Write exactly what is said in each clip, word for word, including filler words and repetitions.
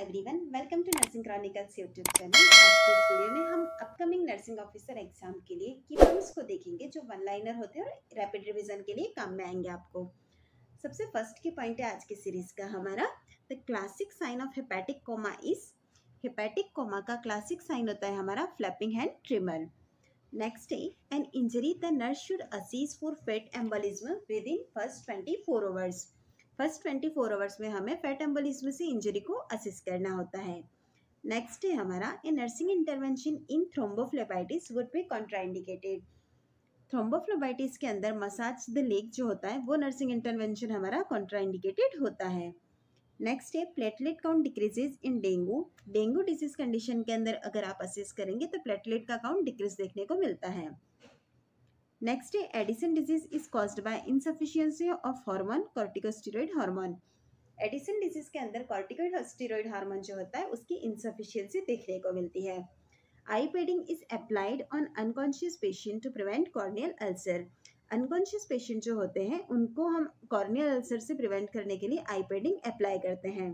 Everyone, welcome to nursing chronicles YouTube channel. आज के इस वीडियो में हम अपकमिंग नर्सिंग ऑफिसर एग्जाम के लिए की पॉइंट्स को देखेंगे जो वन लाइनर होते हैं और रैपिड रिवीजन के लिए काम में आएंगे आपको। सबसे फर्स्ट की पॉइंट है आज की सीरीज का हमारा, the classic sign of hepatic coma is. Hepatic coma का क्लासिक साइन होता है हमारा फ्लैपिंग हैंड ट्रिमर। नेक्स्ट है an injury the nurse should assess for fat embolism within first twenty four hours. First twenty four hours में हमें fat embolism से injury को assist करना होता है। नेक्स्ट है हमारा, a nursing intervention in thrombophlebitis would be contraindicated. Thrombophlebitis के अंदर मसाज द लेग जो होता है वो नर्सिंग इंटरवेंशन हमारा कॉन्ट्राइंडिकेटेड होता है। नेक्स्ट है platelet count decreases in dengue. Dengue disease condition के अंदर अगर आप असिस्ट करेंगे तो प्लेटलेट का काउंट डिक्रीज देखने को मिलता है। नेक्स्ट है Addison disease is caused by insufficiency of hormone corticosteroid hormone. Addison disease के अंदर कॉर्टिकोस्टेरॉइड हार्मोन जो होता है उसकी इनसफिशियंसी देखने को मिलती है। Eye padding is applied on unconscious patient to prevent corneal ulcer. Unconscious patient जो होते हैं उनको हम कॉर्नियल अल्सर से प्रिवेंट करने के लिए आई पेडिंग अप्लाई करते हैं।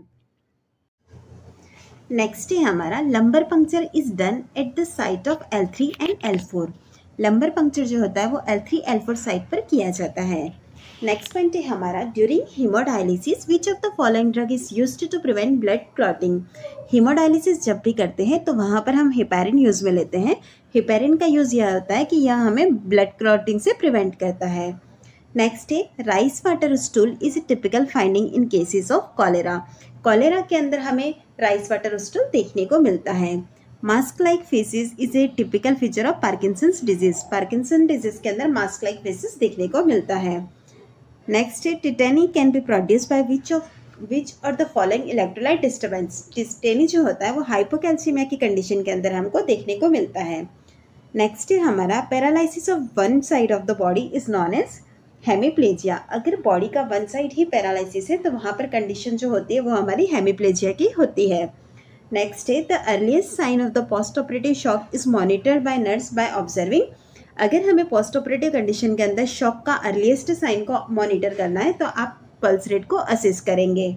नेक्स्ट है हमारा, lumbar puncture is done at the site of L three and L four. Lumbar puncture जो होता है वो L three L four site पर किया जाता है। नेक्स्ट पॉइंट है हमारा, during haemodialysis which of the following drug is used to prevent blood clotting. Haemodialysis जब भी करते हैं तो वहाँ पर हम हेपेरिन यूज़ में लेते हैं। हेपेरिन का यूज़ यह होता है कि यह हमें ब्लड क्लॉटिंग से प्रिवेंट करता है। नेक्स्ट है, rice water stool is a typical finding in cases of cholera. Cholera के अंदर हमें राइस वाटर स्टूल देखने को मिलता है। Mask like facies is a typical feature of Parkinson's disease. Parkinson disease के अंदर मास्क लाइक फेसिस देखने को मिलता है। नेक्स्ट है, tetany can be produce by which of which or the following electrolyte disturbance. Tetany जो होता है वो हाइपोकैल्सीमिया की कंडीशन के अंदर हमको देखने को मिलता है। नेक्स्ट है हमारा, paralysis of one side of the body is known as hemiplegia. अगर बॉडी का वन साइड ही पैरालिसिस है तो वहाँ पर कंडीशन जो होती है वो हमारी हेमीप्लेजिया की होती है। नेक्स्ट है, the earliest sign of the post operative shock is monitored by nurse by observing. अगर हमें पोस्ट ऑपरेटिव कंडीशन के अंदर शॉक का अर्लीस्ट साइन को मॉनिटर करना है तो आप पल्स रेट को असेस करेंगे।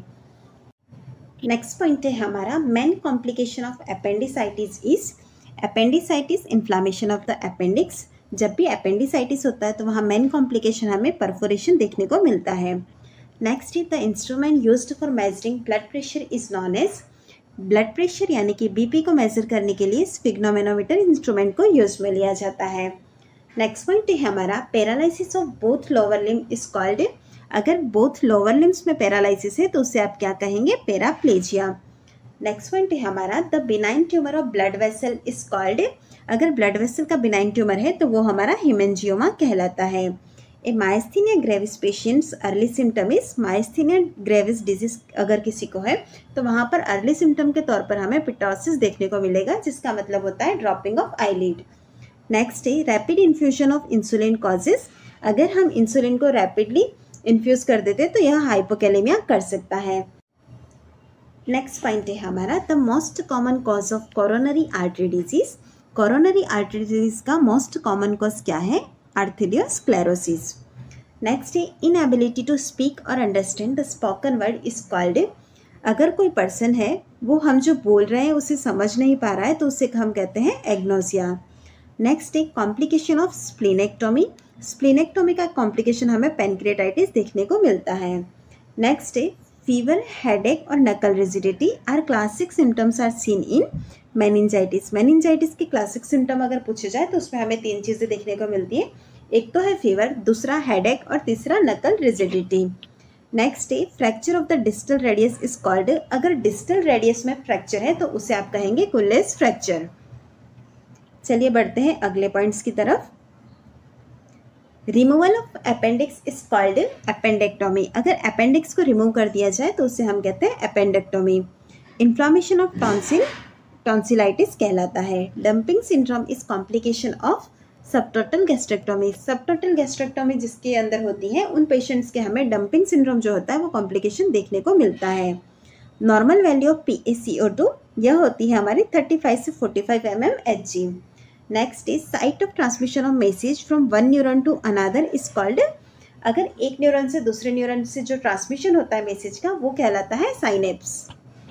नेक्स्ट पॉइंट है हमारा, main complication of appendicitis is. Appendicitis inflammation of the appendix. जब भी अपेंडिसाइटिस होता है तो वहाँ मेन कॉम्प्लिकेशन हमें परफोरेशन देखने को मिलता है। नेक्स्ट है, the instrument used for measuring blood pressure is known as. Blood pressure यानी कि बीपी को मेजर करने के लिए स्फिग्नोमेनोमीटर इंस्ट्रूमेंट को यूज में लिया जाता है। नेक्स्ट पॉइंट है हमारा, paralysis of both lower limb is called. अगर बोथ लोअर लिम्स में पैरालिसिस है तो उससे आप क्या कहेंगे, पैराप्लेजिया। नेक्स्ट पॉइंट है हमारा, the benign tumour of blood vessel is called. अगर ब्लड वेसल का बिनाइन ट्यूमर है तो वो हमारा हेमेंजियोमा कहलाता है। A myasthenia gravis patients early symptom is. Myasthenia gravis disease अगर किसी को है तो वहाँ पर अर्ली सिम्टम के तौर पर हमें पिटोसिस देखने को मिलेगा, जिसका मतलब होता है ड्रॉपिंग ऑफ आईलिड। नेक्स्ट है, rapid infusion of insulin causes. अगर हम इंसुलिन को रैपिडली इन्फ्यूज कर देते तो यह हाइपोकैलेमिया कर सकता है। नेक्स्ट पॉइंट है हमारा, the most common cause of coronary artery disease. Coronary artery disease का मोस्ट कॉमन कॉज क्या है, आर्थेरियोस्क्लेरोसिस। नेक्स्ट है, इनएबिलिटी टू स्पीक और understand the spoken word is called. अगर कोई पर्सन है वो हम जो बोल रहे हैं उसे समझ नहीं पा रहा है तो उसे हम कहते हैं एग्नोसिया। नेक्स्ट है, कॉम्प्लिकेशन ऑफ स्प्लीनेक्टोमी। स्प्लीनेक्टोमी का कॉम्प्लिकेशन हमें पैनक्रियाटाइटिस देखने को मिलता है। नेक्स्ट है, फीवर, हेडेक और nuchal rigidity are classic symptoms are seen in meningitis. Meningitis के क्लासिक सिम्टम अगर पूछे जाए तो उसमें हमें तीन चीज़ें देखने को मिलती है। एक तो है फीवर, दूसरा हेडेक और तीसरा नकल रिजिडिटी। नेक्स्ट है, fracture of the distal radius is called. अगर डिस्टल रेडियस में फ्रैक्चर है तो उसे आप कहेंगे कुल्लेस फ्रैक्चर। चलिए बढ़ते हैं अगले पॉइंट्स की तरफ। Removal of appendix is called appendectomy. अगर अपेंडिक्स को रिमूव कर दिया जाए तो उसे हम कहते हैं appendectomy. Inflammation of tonsil tonsillitis कहलाता है। Dumping syndrome is complication of subtotal gastrectomy. Subtotal gastrectomy जिसके अंदर होती है उन पेशेंट्स के हमें डंपिंग सिंड्रोम जो होता है वो कॉम्प्लिकेशन देखने को मिलता है। Normal value of P A C O two यह होती है हमारी थर्टी फाइव से forty five M M H G. Next is site of transmission of message from one neuron to another is called. अगर एक न्यूरॉन से दूसरे neuron से जो ट्रांसमिशन होता है मैसेज का वो कहलाता है साइनेप्स।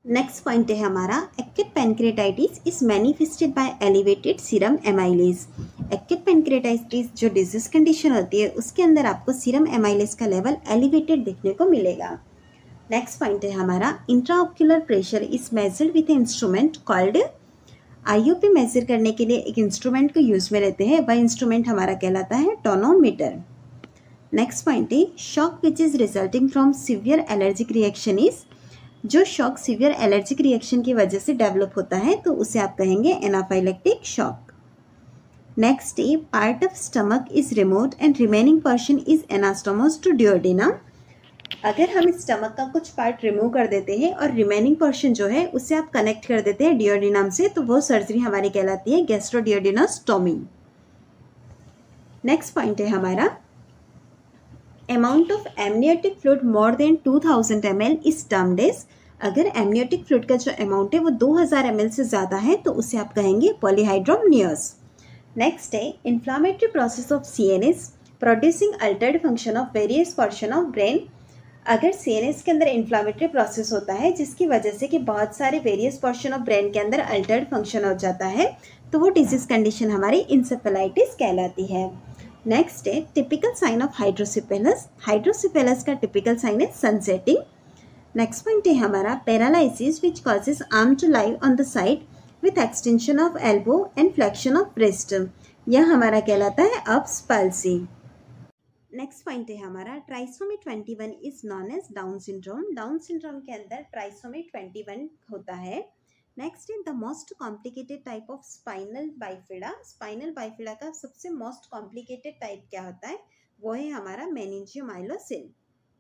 नेक्स्ट पॉइंट है हमारा acute pancreatitis is manifested by elevated serum amylase. Acute pancreatitis जो डिजीज कंडीशन होती है उसके अंदर आपको सीरम एमाइलेज का लेवल एलिवेटेड देखने को मिलेगा। नेक्स्ट पॉइंट है हमारा intraocular pressure is measured with instrument called. IOP measure करने के लिए एक इंस्ट्रूमेंट को यूज में लेते हैं, वह इंस्ट्रूमेंट हमारा कहलाता है टोनोमीटर। नेक्स्ट पॉइंट है shock which is resulting from severe allergic reaction is. जो शॉक सीवियर एलर्जिक रिएक्शन की वजह से डेवलप होता है तो उसे आप कहेंगे एनाफाइलेक्टिक शॉक। नेक्स्ट है part of stomach is removed and remaining portion is anastomose to duodenum. अगर हम स्टमक का कुछ पार्ट रिमूव कर देते हैं और रिमेनिंग पोर्शन जो है उसे आप कनेक्ट कर देते हैं डियोडिनम से, तो वो सर्जरी हमारी कहलाती है गैस्ट्रोडियोडिनोस्टोमी। नेक्स्ट पॉइंट है हमारा amount of amniotic fluid more than two thousand M L is termed as. अगर एमनियोटिक फ्लूइड का जो अमाउंट है वो दो हज़ार एम एल से ज़्यादा है तो उसे आप कहेंगे पॉलीहाइड्रोमनियस। नेक्स्ट है inflammatory process of C N S producing altered function of various portion of brain. अगर सी एन एस के अंदर इन्फ्लामेटरी प्रोसेस होता है जिसकी वजह से कि बहुत सारे वेरियस पोर्शन ऑफ ब्रेन के अंदर अल्टर्ड फंक्शन हो जाता है तो वो डिजीज कंडीशन हमारी इंसेफेलाइटिस कहलाती है। नेक्स्ट है typical sign of hydrocephalus. Hydrocephalus का टिपिकल साइन है सनसेटिंग। नेक्स्ट पॉइंट है हमारा paralysis which causes arm to lie on the side with extension of elbow and flexion of breast. यह हमारा कहलाता है अप्स पल्सी। नेक्स्ट पॉइंट है हमारा trisomy twenty one is known as Down syndrome. Down syndrome के अंदर trisomy twenty one होता है। Next in the most complicated type of spinal bifida. Spinal bifida का सबसे मोस्ट कॉम्प्लिकेटेड टाइप क्या होता है, वो है हमारा मेनिंजियोमाइलोसिल।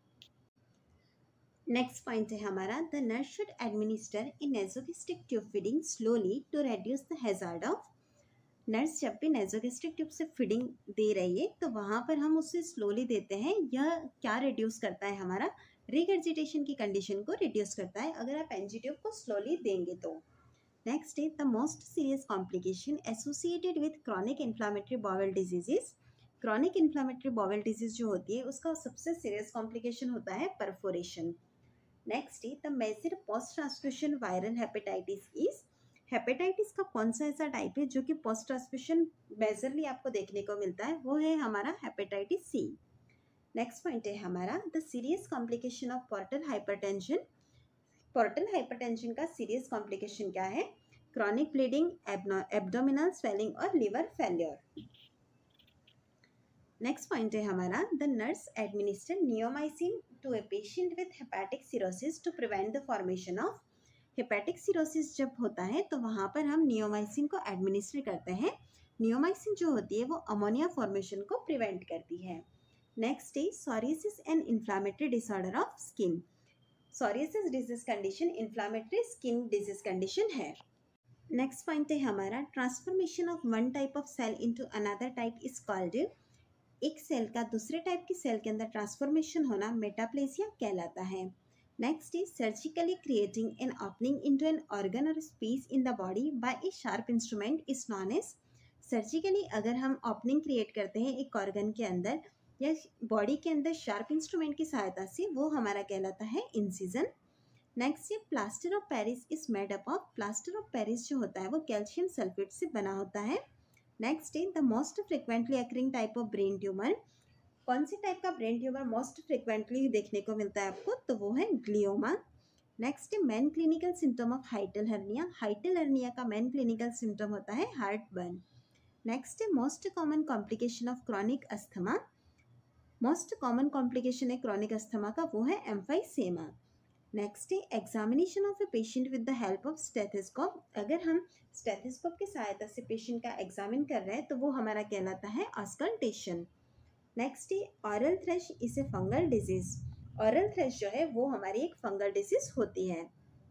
नेक्स्ट पॉइंट है हमारा the nurse should administer in nasogastric tube feeding slowly to reduce the hazard of. Nurse जब भी नेसोगेस्ट्रिक ट्यूब से फीडिंग दे रही है तो वहाँ पर हम उसे स्लोली देते हैं। यह क्या रिड्यूस करता है, हमारा रिगर्जिटेशन की कंडीशन को रिड्यूस करता है अगर आप एनजी ट्यूब को स्लोली देंगे तो। नेक्स्ट है the most serious complication associated with chronic inflammatory bowel diseases. Chronic inflammatory bowel disease जो होती है उसका सबसे सीरियस कॉम्प्लिकेशन होता है परफोरेशन। नेक्स्ट है the major post transfusion viral hepatitis is. Hepatitis का कौन सा ऐसा टाइप है जो कि पोस्ट ट्रांसफ्यूशन मेजरली आपको देखने को मिलता है, वो है हमारा हेपेटाइटिस सी। नेक्स्ट पॉइंट है हमारा the serious complication of portal hypertension. Portal hypertension का सीरियस कॉम्प्लिकेशन क्या है, क्रॉनिक ब्लीडिंग, एब्डोमिनल स्वेलिंग और लिवर फेलियर। नेक्स्ट पॉइंट है हमारा the nurse administer neomycin to a patient with hepatic cirrhosis to prevent the formation of. Hepatic cirrhosis जब होता है तो वहाँ पर हम नियोमाइसिन को एडमिनिस्टर करते हैं। नियोमाइसिन जो होती है वो अमोनिया फॉर्मेशन को प्रिवेंट करती है। नेक्स्ट है psoriasis and inflammatory disorder of skin. Psoriasis disease condition inflammatory skin disease condition है। नेक्स्ट पॉइंट है हमारा transformation of one type of cell into another type is called. एक सेल का दूसरे टाइप की सेल के अंदर ट्रांसफॉर्मेशन होना मेटाप्लेसिया कहलाता है। Next is surgically creating an opening into an organ और space in the body by a sharp instrument is known as. Surgically अगर हम ओपनिंग क्रिएट करते हैं एक ऑर्गन के अंदर या बॉडी के अंदर शार्प इंस्ट्रूमेंट की सहायता से, वो हमारा कहलाता है इंसिजन। नेक्स्ट ये plaster of Paris is made up of. Plaster of Paris जो होता है वो कैल्शियम सल्फेट से बना होता है। Next is the most frequently occurring type of brain tumour. कौन सी टाइप का ब्रेन ट्यूमर मोस्ट फ्रिक्वेंटली देखने को मिलता है आपको, तो वो है ग्लियोमा। नेक्स्ट है main clinical symptom of hiatal hernia. Hiatal hernia का मेन क्लिनिकल सिम्टम होता है हार्ट बर्न। नेक्स्ट है most common complication of chronic asthma. Most common complication है क्रॉनिक अस्थमा का, वो है एम्फाइसेमा। नेक्स्ट है examination of a patient with the help of stethoscope. अगर हम स्टेथोस्कोप की सहायता से पेशेंट का एग्जामिन कर रहे हैं तो वो हमारा कहलाता है ऑस्कल्टेशन। नेक्स्ट है oral thrush is a fungal disease. Oral thrush जो है वो हमारी एक फंगल डिजीज होती है।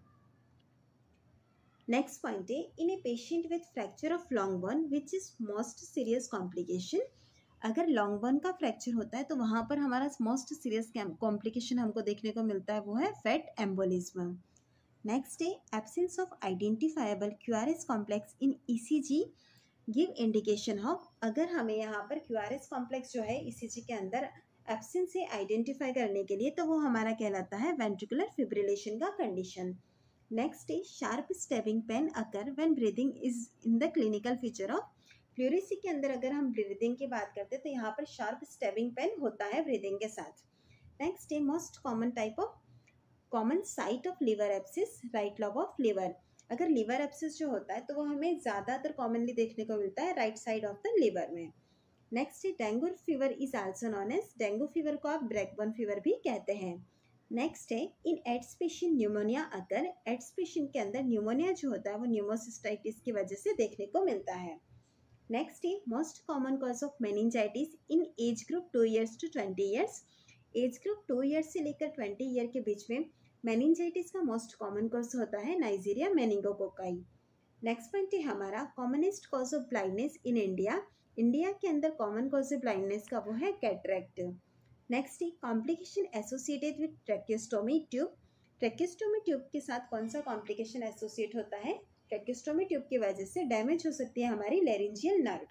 नेक्स्ट पॉइंट है in a patient with fracture of long bone which is most serious complication. अगर लॉन्ग बोन का फ्रैक्चर होता है तो वहाँ पर हमारा मोस्ट सीरियस कॉम्प्लिकेशन हमको देखने को मिलता है, वो है फैट एम्बोलिज्म। नेक्स्ट है absence of identifiable QRS complex in ECG give indication of. अगर हमें यहाँ पर क्यूआरएस कॉम्प्लेक्स जो है ईसीजी के अंदर एब्सेंस से आइडेंटिफाई करने के लिए, तो वो हमारा कहलाता है वेंट्रिकुलर फिब्रिलेशन का condition. Next is sharp stabbing pain occur when breathing is in the clinical feature of pleurisy के अंदर अगर हम ब्रीदिंग की बात करते हैं तो यहाँ पर शार्प स्टेबिंग पेन होता है ब्रीदिंग के साथ। नेक्स्ट है most common type of common site of liver abscess, right lobe of liver. अगर लिवर एब्सिस जो होता है तो वो हमें ज़्यादातर कॉमनली देखने को मिलता है right side of the liver में। नेक्स्ट है dengue fever is also known as, dengue fever को आप ब्रैकबर्न फीवर भी कहते हैं। नेक्स्ट है इन एड्स पेशेंट न्यूमोनिया अगर, एड्स पेशेंट के अंदर न्यूमोनिया जो होता है वो न्यूमोसिस्टाइटिस की वजह से देखने को मिलता है। नेक्स्ट है most common cause of meningitis in age group two years to twenty years, age group two years से लेकर ट्वेंटी ईयर के बीच में मेनिंजाइटिस का मोस्ट कॉमन कॉज होता है नाइजीरिया मेनिंगोकोकाई। नेक्स्ट पॉइंट है हमारा commonest cause of blindness in India, India के अंदर कॉमन कॉज ऑफ ब्लाइंडनेस का वो है कैटरेक्ट। नेक्स्ट है complication associated with tracheostomy tube, tracheostomy tube के साथ कौन सा कॉम्प्लिकेशन एसोसिएट होता है, ट्रैकियोस्टोमी ट्यूब की वजह से डैमेज हो सकती है हमारी लैरिंजियल नर्व।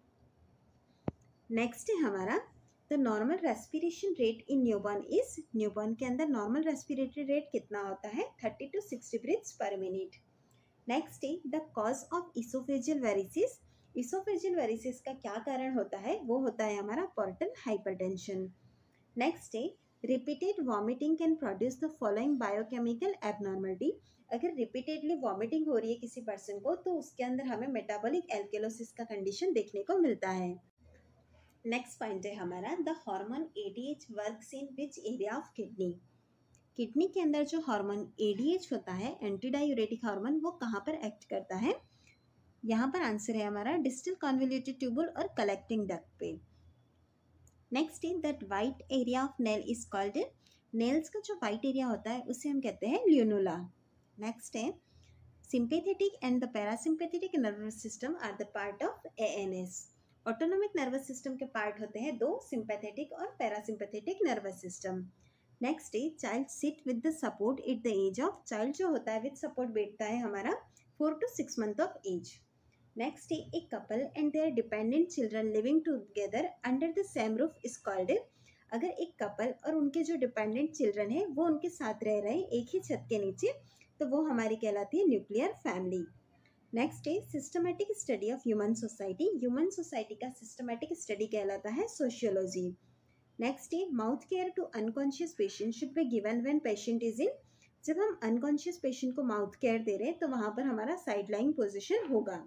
नेक्स्ट है हमारा the normal respiration rate in newborn is, newborn के अंदर नॉर्मल रेस्पिरेटरी रेट कितना होता है, thirty to sixty breaths per minute. Next है the cause of oesophageal varices, oesophageal varices का क्या कारण होता है, वो होता है हमारा पोर्टल हाइपरटेंशन। नेक्स्ट है repeated vomiting can produce the following biochemical abnormality, अगर रिपीटेडली वॉमिटिंग हो रही है किसी पर्सन को तो उसके अंदर हमें मेटाबॉलिक एल्केलोसिस का कंडीशन देखने को मिलता है। नेक्स्ट पॉइंट है हमारा the hormone ADH works in which area of kidney, kidney के अंदर जो हार्मोन एडीएच होता है एंटी डायूरेटिक हार्मोन वो कहाँ पर एक्ट करता है, यहाँ पर आंसर है हमारा डिस्टल कॉन्वोल्यूटेड ट्यूबुल और कलेक्टिंग डक्ट पे। Next is that white area of nail is called, nails का जो वाइट एरिया होता है उसे हम कहते हैं ल्यूनुला। नेक्स्ट है sympathetic and the parasympathetic nervous system are the part of ANS, autonomic nervous system के पार्ट होते हैं दो, सिंपैथेटिक और पैरासिम्पैथेटिक नर्वस सिस्टम। नेक्स्ट है child sit with the support at the age of, child जो होता है विद सपोर्ट बैठता है हमारा four to six month of age. Next है a couple and their dependent children living together under the same roof is called, अगर एक couple और उनके जो डिपेंडेंट चिल्ड्रन है वो उनके साथ रह रहे हैं एक ही छत के नीचे तो वो हमारी कहलाती है न्यूक्लियर फैमिली। नेक्स्ट है systematic study of human society, human society का सिस्टमैटिक स्टडी कहलाता है सोशियोलॉजी। नेक्स्ट है mouth care to unconscious patient should be given when patient is in, जब हम अनकॉन्शियस पेशेंट को माउथ केयर दे रहे हैं तो वहां पर हमारा साइड लाइन पोजिशन होगा।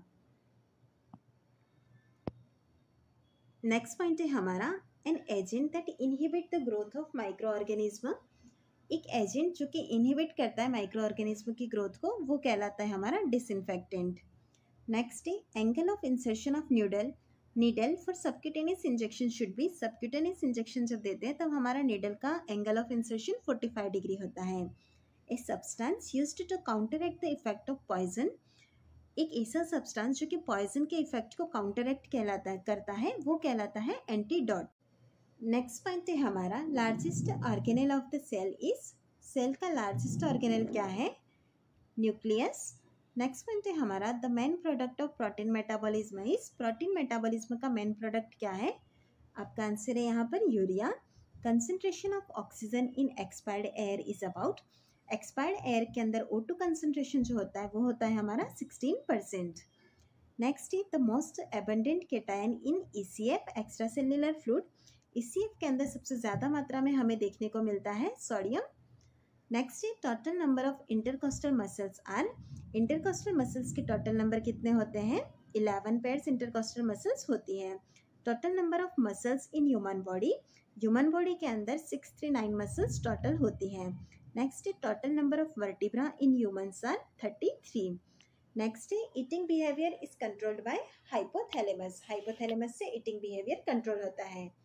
नेक्स्ट पॉइंट है हमारा an agent that inhibit the growth of micro organism, एक एजेंट जो कि इनहिबिट करता है माइक्रो ऑर्गेनिज्म की ग्रोथ को वो कहलाता है हमारा डिसइंफेक्टेंट। नेक्स्ट है angle of insertion of needle needle for subcutaneous injection should be, subcutaneous injection जब देते हैं तब हमारा नीडल का angle of insertion forty five degree होता है। A substance used to counteract the effect of poison, एक ऐसा सब्सटेंस जो कि पॉइजन के इफेक्ट को काउंटरएक्ट कहलाता है करता है वो कहलाता है एंटीडोट। नेक्स्ट पॉइंट है हमारा largest organelle of the cell is, cell का लार्जेस्ट ऑर्गेनेल क्या है, न्यूक्लियस। नेक्स्ट पॉइंट है हमारा the main product of protein metabolism is, protein metabolism का मेन प्रोडक्ट क्या है, आपका आंसर है यहाँ पर urea. Concentration of oxygen in expired air is about, expired air के अंदर ओ टू कंसंट्रेशन जो होता है वो होता है हमारा sixteen percent. Next is the most abundant cation in ECF extra cellular fluid, ECF के अंदर सबसे ज़्यादा मात्रा में हमें देखने को मिलता है सोडियम। नेक्स्ट है total number of intercostal muscles are, intercostal muscles के टोटल नंबर कितने होते हैं, इलेवन पेयर्स इंटरकोस्टल मसल्स होती हैं। Total number of muscles in human body, human body के अंदर six three nine muscles total होती हैं। नेक्स्ट है total number of vertebra in humans are thirty three. Next है eating behaviour is controlled by hypothalamus, hypothalamus से eating behaviour control होता है।